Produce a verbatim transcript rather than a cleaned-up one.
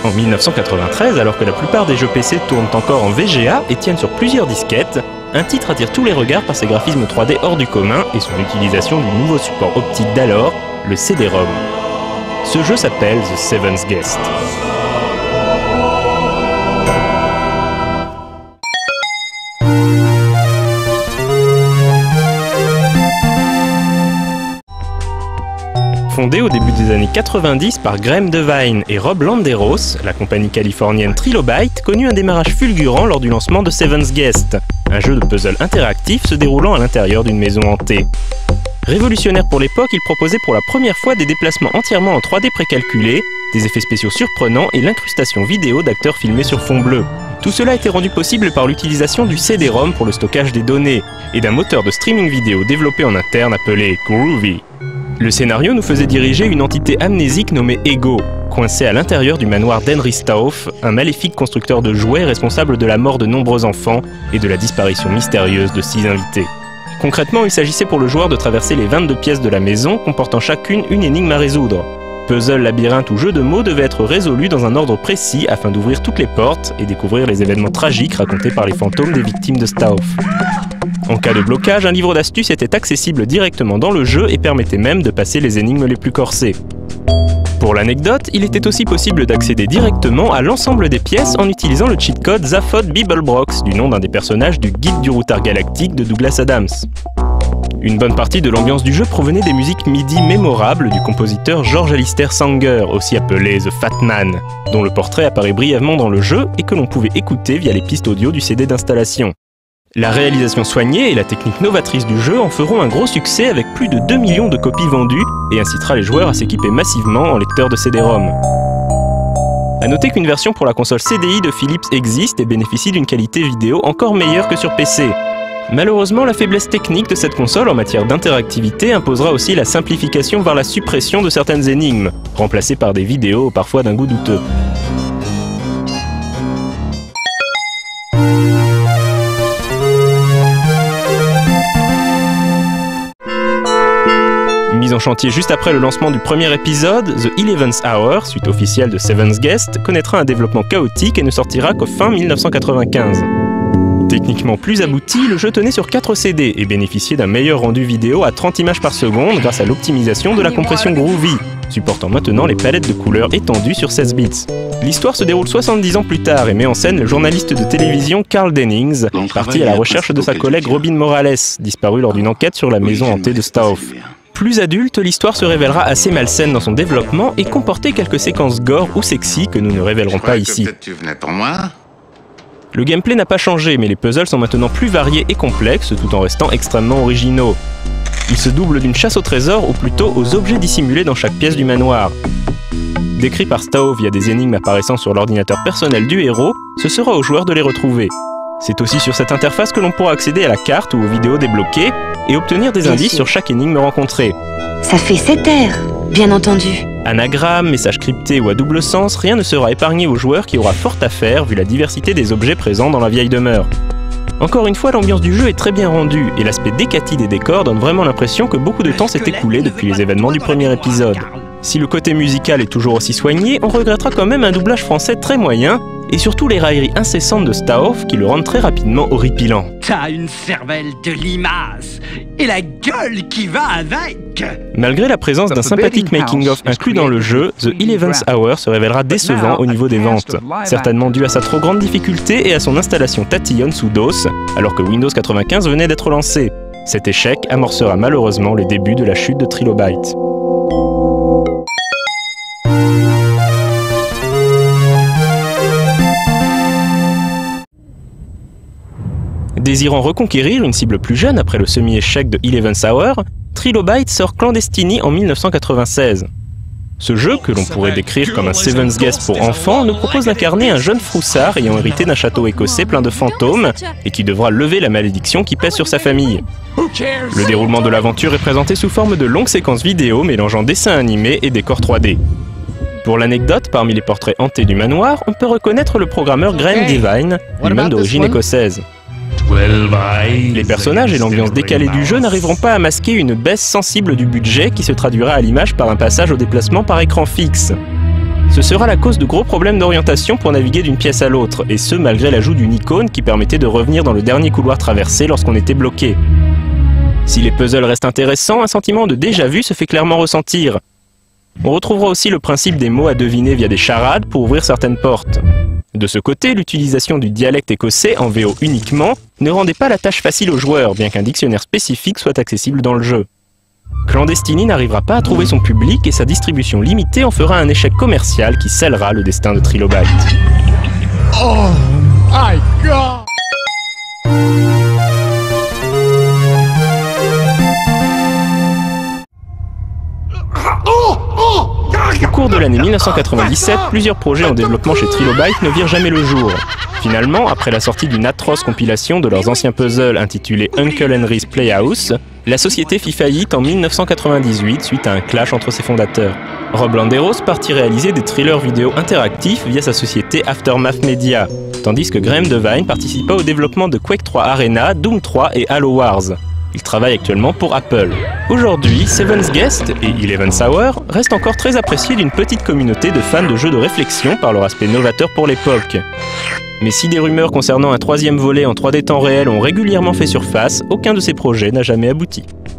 En mille neuf cent quatre-vingt-treize, alors que la plupart des jeux P C tournent encore en V G A et tiennent sur plusieurs disquettes, un titre attire tous les regards par ses graphismes trois D hors du commun et son utilisation du nouveau support optique d'alors, le C D ROM. Ce jeu s'appelle The Seventh Guest. Fondé au début des années quatre-vingt-dix par Graeme Devine et Rob Landeros, la compagnie californienne Trilobyte connut un démarrage fulgurant lors du lancement de Seventh Guest, un jeu de puzzle interactif se déroulant à l'intérieur d'une maison hantée. Révolutionnaire pour l'époque, il proposait pour la première fois des déplacements entièrement en trois D précalculés, des effets spéciaux surprenants et l'incrustation vidéo d'acteurs filmés sur fond bleu. Tout cela a été rendu possible par l'utilisation du C D ROM pour le stockage des données et d'un moteur de streaming vidéo développé en interne appelé Groovy. Le scénario nous faisait diriger une entité amnésique nommée Ego, coincée à l'intérieur du manoir d'Henry Stauff, un maléfique constructeur de jouets responsable de la mort de nombreux enfants et de la disparition mystérieuse de six invités. Concrètement, il s'agissait pour le joueur de traverser les vingt-deux pièces de la maison, comportant chacune une énigme à résoudre. Puzzle, labyrinthe ou jeu de mots devaient être résolus dans un ordre précis afin d'ouvrir toutes les portes et découvrir les événements tragiques racontés par les fantômes des victimes de Stauff. En cas de blocage, un livre d'astuces était accessible directement dans le jeu et permettait même de passer les énigmes les plus corsées. Pour l'anecdote, il était aussi possible d'accéder directement à l'ensemble des pièces en utilisant le cheat code Zaphod Beeblebrox, du nom d'un des personnages du Guide du routard galactique de Douglas Adams. Une bonne partie de l'ambiance du jeu provenait des musiques MIDI mémorables du compositeur George Alistair Sanger, aussi appelé The Fat Man, dont le portrait apparaît brièvement dans le jeu et que l'on pouvait écouter via les pistes audio du C D d'installation. La réalisation soignée et la technique novatrice du jeu en feront un gros succès avec plus de deux millions de copies vendues et incitera les joueurs à s'équiper massivement en lecteur de C D ROM. A noter qu'une version pour la console C D I de Philips existe et bénéficie d'une qualité vidéo encore meilleure que sur P C. Malheureusement, la faiblesse technique de cette console en matière d'interactivité imposera aussi la simplification voire la suppression de certaines énigmes, remplacées par des vidéos parfois d'un goût douteux. Mise en chantier juste après le lancement du premier épisode, The Eleventh Hour, suite officielle de Seventh Guest, connaîtra un développement chaotique et ne sortira qu'au fin mille neuf cent quatre-vingt-quinze. Techniquement plus abouti, le jeu tenait sur quatre C D et bénéficiait d'un meilleur rendu vidéo à trente images par seconde grâce à l'optimisation de la compression Groovy, supportant maintenant les palettes de couleurs étendues sur seize bits. L'histoire se déroule soixante-dix ans plus tard et met en scène le journaliste de télévision Carl Dennings, parti à la recherche de sa collègue Robin Morales, disparue lors d'une enquête sur la maison hantée de Stauff. Plus adulte, l'histoire se révélera assez malsaine dans son développement et comportait quelques séquences gore ou sexy que nous ne révélerons pas ici. Le gameplay n'a pas changé, mais les puzzles sont maintenant plus variés et complexes tout en restant extrêmement originaux. Ils se doublent d'une chasse au trésor ou plutôt aux objets dissimulés dans chaque pièce du manoir. Décrit par Stauff via des énigmes apparaissant sur l'ordinateur personnel du héros, ce sera au joueur de les retrouver. C'est aussi sur cette interface que l'on pourra accéder à la carte ou aux vidéos débloquées et obtenir des indices sur chaque énigme rencontrée. Ça fait sept R, bien entendu. Anagrammes, messages cryptés ou à double sens, rien ne sera épargné au joueur qui aura fort à faire vu la diversité des objets présents dans la vieille demeure. Encore une fois, l'ambiance du jeu est très bien rendue et l'aspect décati des décors donne vraiment l'impression que beaucoup de temps s'est écoulé depuis les événements du premier épisode. Si le côté musical est toujours aussi soigné, on regrettera quand même un doublage français très moyen, et surtout les railleries incessantes de Stauff qui le rendent très rapidement horripilant. T'as une cervelle de limace et la gueule qui va avec. Malgré la présence d'un sympathique making-of inclus dans le jeu, The Eleventh Hour se révélera décevant au niveau des ventes, certainement dû à sa trop grande difficulté et à son installation tatillonne sous DOS, alors que Windows quatre-vingt-quinze venait d'être lancé. Cet échec amorcera malheureusement les débuts de la chute de Trilobyte. Désirant reconquérir une cible plus jeune après le semi-échec de Eleventh Hour, Trilobyte sort Clandestiny en mille neuf cent quatre-vingt-seize. Ce jeu, que l'on pourrait décrire comme un Seventh Guest pour enfants, nous propose d'incarner un jeune froussard ayant hérité d'un château écossais plein de fantômes et qui devra lever la malédiction qui pèse sur sa famille. Le déroulement de l'aventure est présenté sous forme de longues séquences vidéo mélangeant dessins animés et décors trois D. Pour l'anecdote, parmi les portraits hantés du manoir, on peut reconnaître le programmeur Graeme Devine, lui-même d'origine écossaise. Les personnages et l'ambiance décalée du jeu n'arriveront pas à masquer une baisse sensible du budget qui se traduira à l'image par un passage au déplacement par écran fixe. Ce sera la cause de gros problèmes d'orientation pour naviguer d'une pièce à l'autre, et ce malgré l'ajout d'une icône qui permettait de revenir dans le dernier couloir traversé lorsqu'on était bloqué. Si les puzzles restent intéressants, un sentiment de déjà-vu se fait clairement ressentir. On retrouvera aussi le principe des mots à deviner via des charades pour ouvrir certaines portes. De ce côté, l'utilisation du dialecte écossais en V O uniquement ne rendait pas la tâche facile aux joueurs, bien qu'un dictionnaire spécifique soit accessible dans le jeu. Clandestini n'arrivera pas à trouver son public et sa distribution limitée en fera un échec commercial qui scellera le destin de Trilobyte. Oh my God! Au cours de l'année mille neuf cent quatre-vingt-dix-sept, plusieurs projets en développement chez Trilobyte ne virent jamais le jour. Finalement, après la sortie d'une atroce compilation de leurs anciens puzzles intitulée Uncle Henry's Playhouse, la société fit faillite en mille neuf cent quatre-vingt-dix-huit suite à un clash entre ses fondateurs. Rob Landeros partit réaliser des thrillers vidéo interactifs via sa société Aftermath Media, tandis que Graham Devine participa au développement de Quake trois Arena, Doom trois et Halo Wars. Il travaille actuellement pour Apple. Aujourd'hui, Seven's Guest et Eleventh Hour restent encore très appréciés d'une petite communauté de fans de jeux de réflexion par leur aspect novateur pour l'époque. Mais si des rumeurs concernant un troisième volet en trois D temps réel ont régulièrement fait surface, aucun de ces projets n'a jamais abouti.